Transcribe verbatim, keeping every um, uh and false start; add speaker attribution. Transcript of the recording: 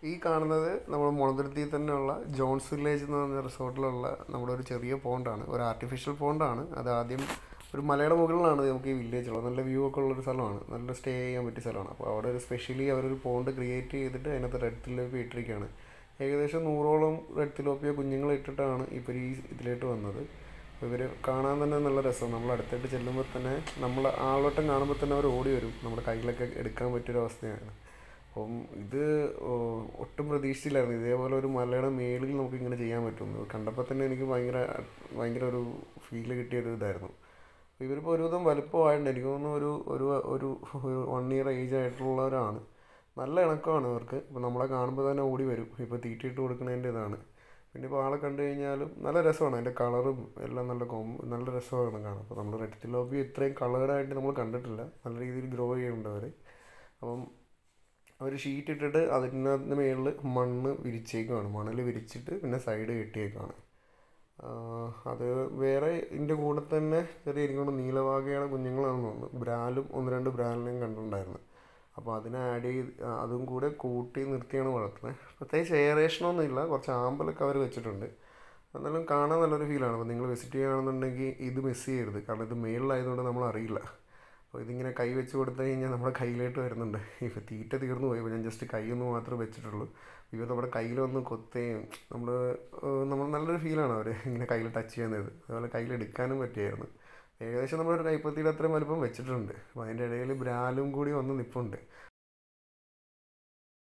Speaker 1: ഈ കാണുന്നത് നമ്മൾ മുളന്തുരുത്തിയിൽ തന്നെയുള്ള ജോൺസ് വില്ലേജ് എന്ന് പറഞ്ഞ റിസോർട്ടിലുള്ള നമ്മുടെ ഒരു ചെറിയ പോണ്ടാണ്, ഒരു ആർട്ടിഫിഷ്യൽ പോണ്ടാണ്. അത് ആദ്യം ഒരു മലയുടെ മുകളിലാണ് നമുക്ക് ഈ വില്ലേജ് ഉള്ളത്. നല്ല വ്യൂ ഒക്കെ ഉള്ളൊരു സ്ഥലമാണ്, നല്ല സ്റ്റേ ചെയ്യാൻ പറ്റിയ സ്ഥലമാണ്. അപ്പോൾ അവിടെ ഒരു സ്പെഷ്യലി അവരൊരു പോണ്ട് ക്രിയേറ്റ് ചെയ്തിട്ട് അതിനകത്ത് റെഡ് തിലോപ്പിയ ഇട്ടിരിക്കുകയാണ്. ഏകദേശം നൂറോളം റെഡ് തിലോപ്പിയ കുഞ്ഞുങ്ങളെ ഇട്ടിട്ടാണ് ഇപ്പോൾ ഈ ഇതിലോട്ട് വന്നത്. അപ്പോൾ ഇവർ കാണാൻ തന്നെ നല്ല രസം. നമ്മൾ അടുത്തായിട്ട് ചെല്ലുമ്പോൾ തന്നെ നമ്മൾ ആളോട്ടം കാണുമ്പോൾ തന്നെ അവർ ഓടി വരും, നമ്മുടെ കയ്യിലൊക്കെ എടുക്കാൻ പറ്റിയൊരവസ്ഥയാണ്. അപ്പം ഇത് ഒട്ടും പ്രതീക്ഷിച്ചില്ലായിരുന്നു ഇതേപോലെ ഒരു മലയുടെ മേളിൽ നമുക്ക് ഇങ്ങനെ ചെയ്യാൻ പറ്റുമെന്ന്. കണ്ടപ്പോൾ തന്നെ എനിക്ക് ഭയങ്കര ഭയങ്കര ഒരു ഫീല് കിട്ടിയൊരു ഇതായിരുന്നു. ഇവരിപ്പോൾ ഒരുവിധം വലുപ്പമായിട്ടുണ്ട്, എനിക്ക് തോന്നുന്നു ഒരു ഒരു ഒരു വൺ ഇയർ ഏജ് ആയിട്ടുള്ളവരാണ്. നല്ല ഇണക്കമാണ് അവർക്ക്. ഇപ്പോൾ നമ്മളെ കാണുമ്പോൾ തന്നെ ഓടി വരും, ഇപ്പോൾ തീറ്റിയിട്ട് കൊടുക്കുന്നതിൻ്റെ ഇതാണ്. പിന്നെ ഇപ്പോൾ ആളെ കണ്ടു കഴിഞ്ഞാലും നല്ല രസമാണ്, അതിൻ്റെ കളറും എല്ലാം നല്ല കോം നല്ല രസമാണ് കാണാൻ. അപ്പോൾ നമ്മൾ റെഡ് തിലോപ്പിയ ഇത്രയും കളേർഡായിട്ട് നമ്മൾ കണ്ടിട്ടില്ല, നല്ല രീതിയിൽ ഗ്രോ ചെയ്യുന്നുണ്ട് അവർ. അപ്പം അവർ ഷീറ്റ് ഇട്ടിട്ട് അതിനകത്ത് മുകളിൽ മണ്ണ് വിരിച്ചേക്കുവാണ്, മണൽ വിരിച്ചിട്ട് പിന്നെ സൈഡ് കെട്ടിയേക്കാണ്. അത് വേറെ ഇതിൻ്റെ കൂടെ തന്നെ ചെറിയ എനിക്കൊണ്ട് നീലവാകയുടെ കുഞ്ഞുങ്ങളാണെന്ന് തോന്നുന്നു, ബ്രാലും ഒന്ന് രണ്ട് ബ്രാലിനെയും കണ്ടിട്ടുണ്ടായിരുന്നു. അപ്പോൾ അതിനെ ആഡ് ചെയ്ത് അതും കൂടെ കൂട്ടി നിർത്തിയാണ് വളർത്തുന്നത്. പ്രത്യേകിച്ച് എയറേഷനൊന്നും ഇല്ല, കുറച്ച് ആമ്പലൊക്കെ അവർ വെച്ചിട്ടുണ്ട്. എന്നാലും കാണാൻ നല്ലൊരു ഫീലാണ്. അപ്പോൾ നിങ്ങൾ വിസിറ്റ് ചെയ്യുകയാണെന്നുണ്ടെങ്കിൽ ഇത് മിസ് ചെയ്യരുത്, കാരണം ഇത് മേളിലായതുകൊണ്ട് നമ്മൾ അറിയില്ല. അപ്പോൾ ഇതിങ്ങനെ കൈ വെച്ച് കൊടുത്തു കഴിഞ്ഞാൽ നമ്മുടെ കയ്യിലോട്ട് വരുന്നുണ്ട്. ഇപ്പോൾ തീറ്റ തീർന്നു പോയി, അപ്പോൾ ഞാൻ ജസ്റ്റ് കൈ ഒന്ന് മാത്രമേ വെച്ചിട്ടുള്ളൂ. ഇപ്പോൾ നമ്മുടെ കയ്യിലൊന്ന് കൊത്തുകയും നമ്മൾ നമ്മൾ നല്ലൊരു ഫീലാണ് അവർ ഇങ്ങനെ കയ്യിൽ ടച്ച് ചെയ്യുന്നത്. അതുപോലെ കയ്യിലെടുക്കാനും പറ്റിയായിരുന്നു. ഏകദേശം നമ്മളൊരു കൈപ്പത്തിയുടെ അത്രയും വലുപ്പം വെച്ചിട്ടുണ്ട്. അപ്പോൾ അതിൻ്റെ ഇടയിൽ ബ്രാലും കൂടി വന്ന് നിൽപ്പുണ്ട്.